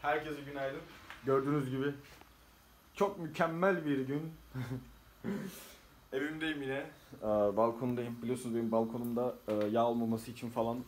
Herkese günaydın. Gördüğünüz gibi çok mükemmel bir gün. Evimdeyim yine. Balkondayım. Biliyorsunuz benim balkonumda yağ olmaması için falan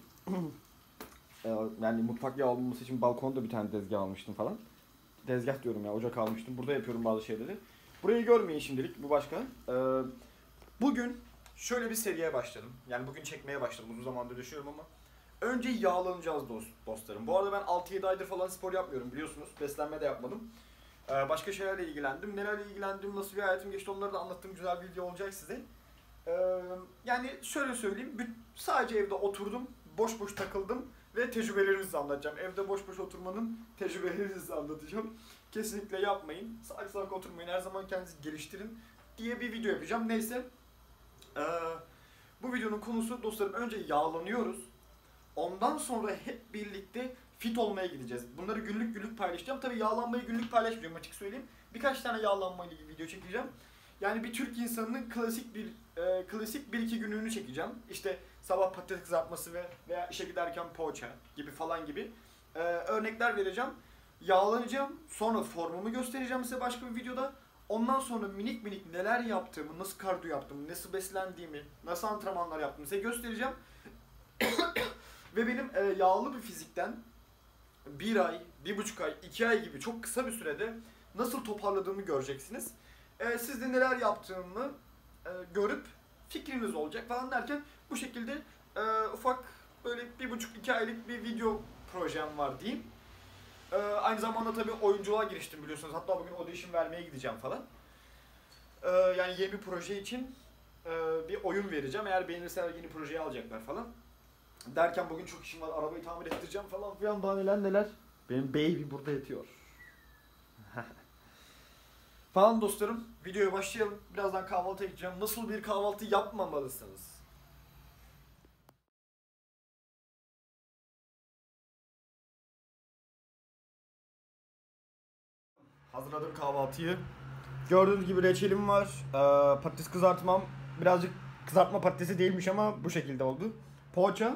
yani mutfak yağ olmaması için balkonda bir tane tezgah almıştım falan. Tezgah diyorum ya, ocak almıştım. Burada yapıyorum bazı şeyleri. Burayı görmeyin şimdilik, bu başka. Bugün şöyle bir seriye başladım. Yani bugün çekmeye başladım. Uzun zamandır yaşıyorum ama. Önce yağlanacağız dostlarım. Bu arada ben 6-7 aydır falan spor yapmıyorum biliyorsunuz. Beslenme de yapmadım. Başka şeylerle ilgilendim. Nelerle ilgilendim, nasıl bir hayatım geçti, onları da anlattığım güzel bir video olacak size. Yani şöyle söyleyeyim. Sadece evde oturdum. Boş boş takıldım. Ve tecrübelerimi size anlatacağım. Evde boş boş oturmanın tecrübelerini size anlatacağım. Kesinlikle yapmayın. Salak salak oturmayın. Her zaman kendinizi geliştirin diye bir video yapacağım. Neyse. Bu videonun konusu dostlarım, önce yağlanıyoruz. Ondan sonra hep birlikte fit olmaya gideceğiz. Bunları günlük günlük paylaşacağım. Tabii yağlanmayı günlük paylaşmayacağım, açık söyleyeyim. Birkaç tane yağlanmayla ilgili video çekeceğim. Yani bir Türk insanının klasik 1-2 günlüğünü çekeceğim. İşte sabah patates kızartması veya işe giderken poğaça gibi falan gibi örnekler vereceğim. Yağlanacağım. Sonra formumu göstereceğim size başka bir videoda. Ondan sonra minik minik neler yaptığımı, nasıl kardiyo yaptığımı, nasıl beslendiğimi, nasıl antrenmanlar yaptığımı size göstereceğim. Ve benim yağlı bir fizikten 1 ay, 1,5 ay, 2 ay gibi çok kısa bir sürede nasıl toparladığımı göreceksiniz. Siz de neler yaptığımı görüp fikriniz olacak falan derken bu şekilde ufak böyle 1,5-2 aylık bir video projem var diyeyim. Aynı zamanda tabii oyunculuğa giriştim biliyorsunuz. Hatta bugün audition vermeye gideceğim falan. Yani yeni bir proje için bir oyun vereceğim. Eğer beğenirseler yeni projeyi alacaklar falan. Derken bugün çok işim var. Arabayı tamir ettireceğim falan filan, daha neler. Benim baby burada yatıyor. Falan dostlarım. Videoya başlayalım. Birazdan kahvaltıya gideceğim. Nasıl bir kahvaltı yapmamalısınız? Hazırladım kahvaltıyı. Gördüğünüz gibi reçelim var. Patates kızartmam. Birazcık kızartma patatesi değilmiş ama bu şekilde oldu. Poğaça.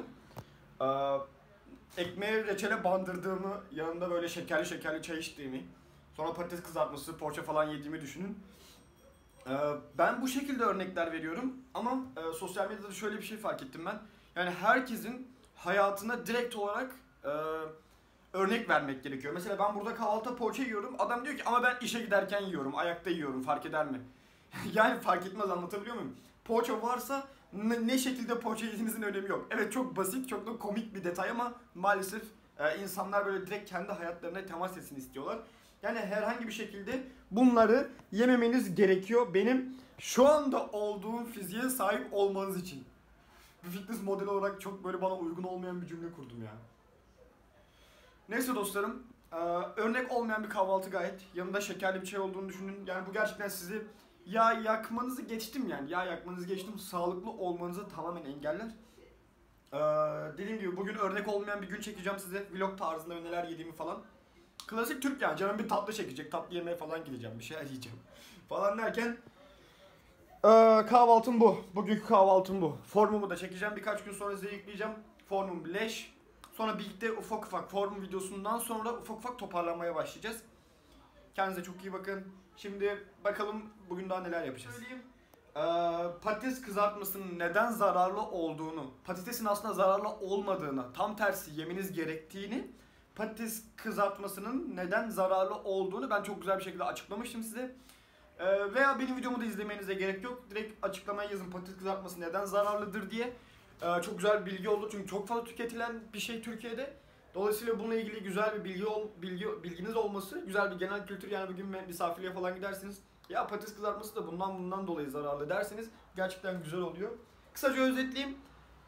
Ekmeğe reçele bandırdığımı, yanında böyle şekerli şekerli çay içtiğimi, sonra patates kızartması, poğaça falan yediğimi düşünün. Ben bu şekilde örnekler veriyorum ama sosyal medyada şöyle bir şey fark ettim ben. Yani herkesin hayatına direkt olarak örnek vermek gerekiyor. Mesela ben burada kahvaltıda poğaça yiyorum. Adam diyor ki ama ben işe giderken yiyorum, ayakta yiyorum, fark eder mi? Yani fark etmez, anlatabiliyor muyum? Poğaça varsa ne şekilde poğaça yediğinizin önemi yok. Evet, çok basit, çok da komik bir detay ama maalesef insanlar böyle direkt kendi hayatlarına temas etsin istiyorlar. Yani herhangi bir şekilde bunları yememeniz gerekiyor. Benim şu anda olduğum fiziğe sahip olmanız için. Bir fitness modeli olarak çok böyle bana uygun olmayan bir cümle kurdum ya. Neyse dostlarım, örnek olmayan bir kahvaltı gayet. Yanında şekerli bir çay olduğunu düşünün. Yani bu gerçekten sizi yağ yakmanızı geçtim yani. Yağ yakmanızı geçtim. Sağlıklı olmanızı tamamen engeller. Dediğim gibi bugün örnek olmayan bir gün çekeceğim size. Vlog tarzında neler yediğimi falan. Klasik Türk yani. Canım bir tatlı çekecek. Tatlı yemeye falan gideceğim. Bir şeyler yiyeceğim. Falan derken kahvaltım bu. Bugünkü kahvaltım bu. Formumu da çekeceğim. Birkaç gün sonra size yükleyeceğim. Formum leş. Sonra birlikte ufak ufak form videosundan sonra ufak ufak toparlanmaya başlayacağız. Kendinize çok iyi bakın. Şimdi bakalım bugün daha neler yapacağız. Söyleyeyim. Patates kızartmasının neden zararlı olduğunu, patatesin aslında zararlı olmadığını, tam tersi yemeniz gerektiğini, patates kızartmasının neden zararlı olduğunu ben çok güzel bir şekilde açıklamıştım size. Veya benim videomu da izlemenize gerek yok. Direkt açıklamaya yazın patates kızartması neden zararlıdır diye. Çok güzel bir bilgi oldu çünkü çok fazla tüketilen bir şey Türkiye'de. Dolayısıyla bununla ilgili güzel bir bilginiz olması, güzel bir genel kültür. Yani bugün misafirliğe falan gidersiniz. Ya patates kızartması da bundan dolayı zararlı derseniz gerçekten güzel oluyor. Kısaca özetleyeyim.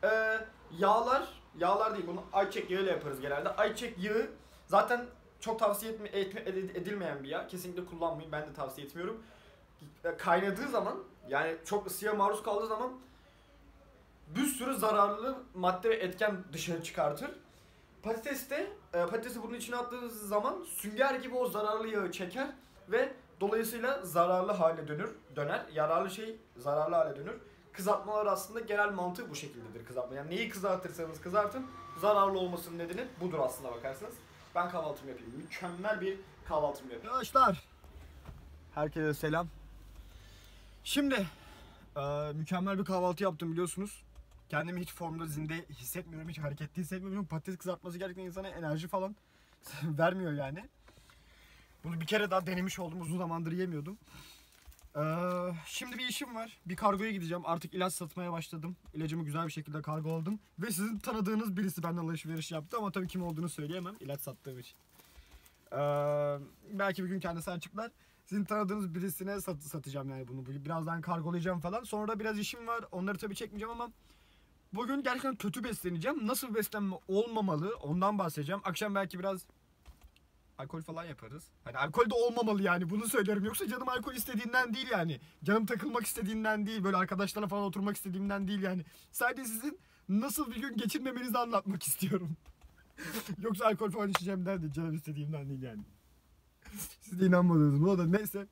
Yağlar değil, bunu ayçiçek yağıyla yaparız genelde. Ayçiçek yağı zaten çok tavsiye edilmeyen bir yağ. Kesinlikle kullanmayın, ben de tavsiye etmiyorum. Kaynadığı zaman, yani çok ısıya maruz kaldığı zaman bir sürü zararlı madde ve etken dışarı çıkartır. Patatesi bunun içine attığınız zaman sünger gibi o zararlı yağı çeker ve dolayısıyla zararlı hale döner. Yararlı şey zararlı hale dönür. Kızartmalar aslında genel mantığı bu şekildedir kızartma. Yani neyi kızartırsanız kızartın, zararlı olmasının nedeni budur aslında bakarsanız. Ben kahvaltımı yapayım. Mükemmel bir kahvaltımı yapayım. Arkadaşlar, herkese selam. Şimdi mükemmel bir kahvaltı yaptım biliyorsunuz. Kendimi hiç formda, zinde hissetmiyorum, hiç hareketli hissetmiyorum. Patates kızartması gerçekten insana enerji falan vermiyor yani. Bunu bir kere daha denemiş oldum, uzun zamandır yemiyordum. Şimdi bir işim var. Bir kargoya gideceğim. Artık ilaç satmaya başladım. İlacımı güzel bir şekilde kargoladım. Ve sizin tanıdığınız birisi benden alışveriş yaptı ama tabii kim olduğunu söyleyemem. İlaç sattığım için. Belki bir gün kendisi açıklar. Sizin tanıdığınız birisine satacağım yani bunu. Birazdan kargolayacağım falan. Sonra biraz işim var. Onları tabii çekmeyeceğim ama bugün gerçekten kötü besleneceğim. Nasıl beslenme olmamalı ondan bahsedeceğim. Akşam belki biraz alkol falan yaparız. Hani alkol de olmamalı yani, bunu söylerim. Yoksa canım alkol istediğinden değil yani. Canım takılmak istediğinden değil. Böyle arkadaşlarla falan oturmak istediğimden değil yani. Sadece sizin nasıl bir gün geçirmemenizi anlatmak istiyorum. Yoksa alkol falan içeceğimden değil. Canım istediğimden değil yani. Siz de inanmadınız buna da neyse.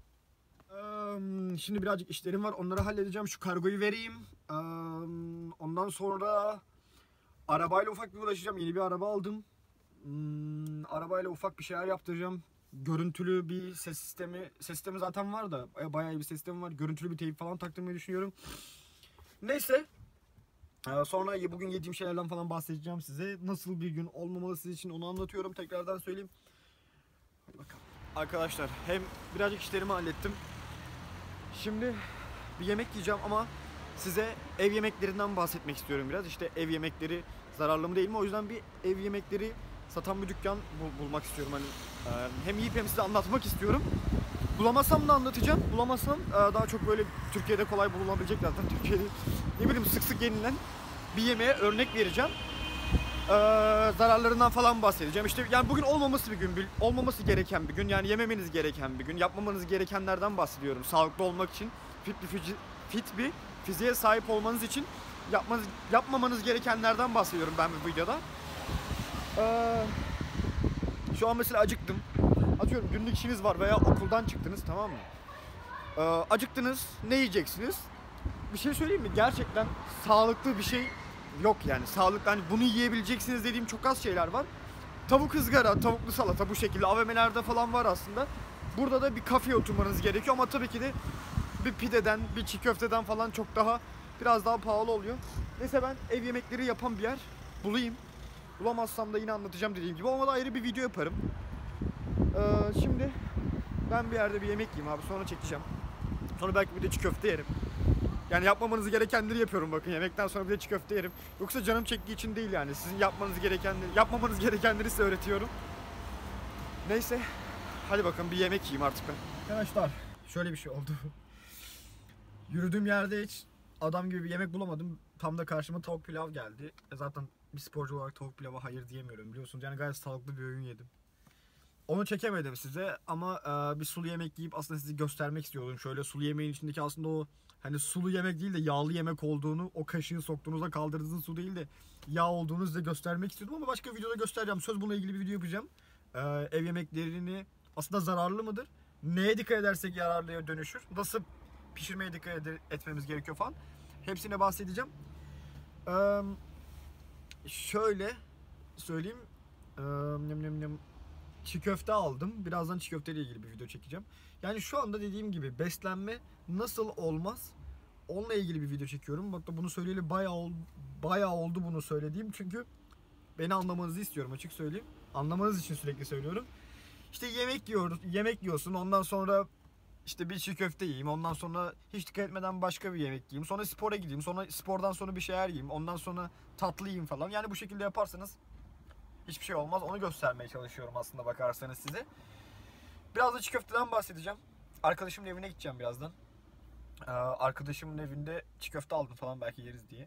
Şimdi birazcık işlerim var. Onları halledeceğim. Şu kargoyu vereyim. Ondan sonra arabayla ufak bir uğraşacağım. Yeni bir araba aldım. Arabayla ufak bir şeyler yaptıracağım. Görüntülü bir ses sistemi zaten var da bayağı iyi bir ses sistemi var. Görüntülü bir teyp falan taktırmayı düşünüyorum. Neyse. Sonra bugün yediğim şeylerden falan bahsedeceğim size. Nasıl bir gün olmamalı sizin için onu anlatıyorum. Tekrardan söyleyeyim. Hadi bakalım. Arkadaşlar hem birazcık işlerimi hallettim. Şimdi bir yemek yiyeceğim ama size ev yemeklerinden bahsetmek istiyorum biraz. İşte ev yemekleri zararlı mı değil mi? O yüzden bir ev yemekleri satan bir dükkan bulmak istiyorum. Hani hem yiyip hem size anlatmak istiyorum. Bulamazsam da anlatacağım. Bulamazsam daha çok böyle Türkiye'de kolay bulunabilecek zaten. Türkiye'de ne bileyim sık sık yenilen bir yemeğe örnek vereceğim. Zararlarından falan bahsedeceğim. İşte yani bugün olmaması bir gün, olmaması gereken bir gün. Yani yememeniz gereken bir gün. Yapmamanız gerekenlerden bahsediyorum. Sağlıklı olmak için, fit bir fiziğe sahip olmanız için yapmamanız gerekenlerden bahsediyorum ben bu videoda. Şu an mesela acıktım. Atıyorum günlük işiniz var veya okuldan çıktınız, tamam mı? Acıktınız, ne yiyeceksiniz? Bir şey söyleyeyim mi? Gerçekten sağlıklı bir şey yok yani. Sağlıklı, hani bunu yiyebileceksiniz dediğim çok az şeyler var. Tavuk ızgara, tavuklu salata bu şekilde AVM'lerde falan var aslında. Burada da bir kafeye oturmanız gerekiyor ama tabii ki de bir pideden, bir çiğ köfteden falan çok daha biraz daha pahalı oluyor. Neyse ben ev yemekleri yapan bir yer bulayım. Bulamazsam da yine anlatacağım dediğim gibi. Ama da ayrı bir video yaparım. Şimdi ben bir yerde bir yemek yiyeyim abi, sonra çekeceğim. Sonra belki bir de çiğ köfte yerim. Yani yapmamanız gerekenleri yapıyorum bakın. Yemekten sonra bir de çiğ köfte yerim. Yoksa canım çektiği için değil yani. Sizin yapmamanız gerekenleri size öğretiyorum. Neyse. Hadi bakın bir yemek yiyeyim artık ben. Arkadaşlar şöyle bir şey oldu. Yürüdüğüm yerde hiç adam gibi bir yemek bulamadım. Tam da karşıma tavuk pilav geldi. Zaten bir sporcu olarak tavuk pilava hayır diyemiyorum biliyorsunuz. Yani gayet sağlıklı bir öğün yedim. Onu çekemedim size ama bir sulu yemek yiyip aslında sizi göstermek istiyordum. Şöyle sulu yemeğin içindeki aslında o hani sulu yemek değil de yağlı yemek olduğunu, o kaşığı soktuğunuzda kaldırdığınız su değil de yağ olduğunu size göstermek istiyordum ama başka bir videoda göstereceğim. Söz bununla ilgili bir video yapacağım. Ev yemeklerini aslında zararlı mıdır? Neye dikkat edersek yararlıya dönüşür? Nasıl pişirmeye dikkat etmemiz gerekiyor falan. Hepsine bahsedeceğim. Şöyle söyleyeyim. Çiğ köfte aldım. Birazdan çiğ köfte ile ilgili bir video çekeceğim. Yani şu anda dediğim gibi beslenme nasıl olmaz? Onunla ilgili bir video çekiyorum. Bak da bunu söyleyeli bayağı oldu bunu söylediğim. Çünkü beni anlamanızı istiyorum, açık söyleyeyim. Anlamanız için sürekli söylüyorum. İşte yemek yiyorsun. Ondan sonra işte bir çiğ köfte yiyeyim. Ondan sonra hiç dikkat etmeden başka bir yemek yiyeyim. Sonra spora gideyim. Sonra spordan sonra bir şeyler yiyeyim. Ondan sonra tatlı yiyeyim falan. Yani bu şekilde yaparsanız hiçbir şey olmaz. Onu göstermeye çalışıyorum aslında bakarsanız size. Biraz da çiğ köfteden bahsedeceğim. Arkadaşımın evine gideceğim birazdan. Arkadaşımın evinde çiğ köfte aldım falan, belki yeriz diye.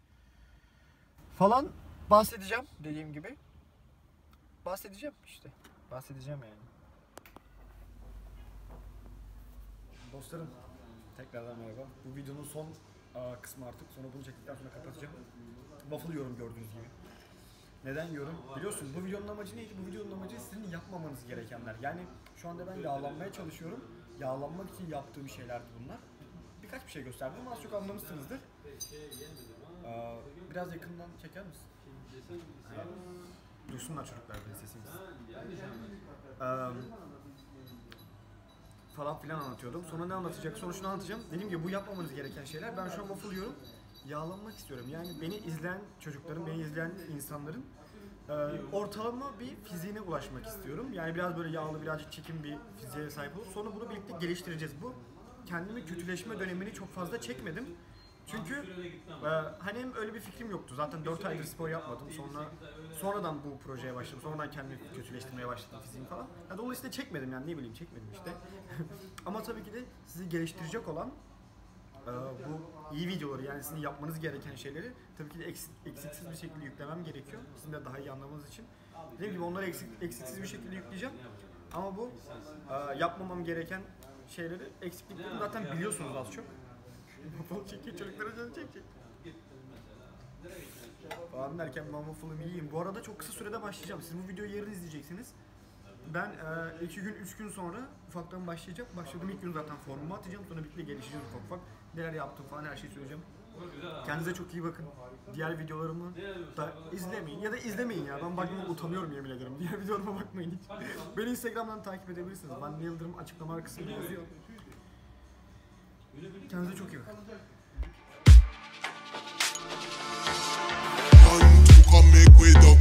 Falan bahsedeceğim dediğim gibi. Bahsedeceğim işte. Bahsedeceğim yani. Dostlarım, tekrardan merhaba. Bu videonun son kısmı artık. Sonra bunu çektikten sonra kapatacağım. Waffle yiyorum gördüğünüz gibi. Neden yiyorum? Biliyorsun bu videonun amacı neydi? Bu videonun amacı sizin yapmamanız gerekenler. Yani şu anda ben yağlanmaya çalışıyorum. Yağlanmak için yaptığım şeylerdi bunlar. Birkaç bir şey gösterdim ama az çok anlamışsınızdır. Biraz yakından çeker misin? Duysunlar çocuklar benim sesimizi. Falan filan anlatıyordum. Sonra ne anlatacak? Sonra şunu anlatacağım. Dediğim gibi bu yapmamanız gereken şeyler. Ben şu an waffle yiyorum. Yağlanmak istiyorum. Yani beni izleyen çocukların, beni izleyen insanların ortalama bir fiziğine ulaşmak istiyorum. Yani biraz böyle yağlı, birazcık çekim bir fiziğe sahip olup sonra bunu birlikte geliştireceğiz. Bu kendimi kötüleşme dönemini çok fazla çekmedim. Çünkü hani hem öyle bir fikrim yoktu. Zaten 4 aydır spor yapmadım. Sonradan bu projeye başladım. Sonradan kendimi kötüleştirmeye başladım fiziğim falan. Yani dolayısıyla çekmedim yani ne bileyim çekmedim işte. Ama tabii ki de sizi geliştirecek olan bu iyi videoları yani sizin yapmanız gereken şeyleri tabii ki de eksiksiz bir şekilde yüklemem gerekiyor. Sizin de daha iyi anlamanız için. Dediğim gibi onları eksiksiz bir şekilde yükleyeceğim. Ama bu yapmamam gereken şeyleri, eksikliklerini zaten biliyorsunuz az çok. Waffle çekiyor, çocuklara canı çekecek. Falan derken ben waffle'ımı yiyeyim. Bu arada çok kısa sürede başlayacağım. Siz bu videoyu yarın izleyeceksiniz. Ben 2 gün, 3 gün sonra ufaktan başlayacağım. Başladığım ilk gün zaten formumu atacağım. Sonra birlikte gelişeceğiz ufak ufak. Neler yaptım falan her şeyi söyleyeceğim. Kendinize çok iyi bakın. Diğer videolarımı da izlemeyin. Ya da izlemeyin ya. Ben bakmama utanıyorum yemin ederim. Diğer videolarıma bakmayın hiç. Beni Instagram'dan takip edebilirsiniz. Ben Yıldırım açıklama kısmında yazıyor. Kendinize çok iyi bakın. Make way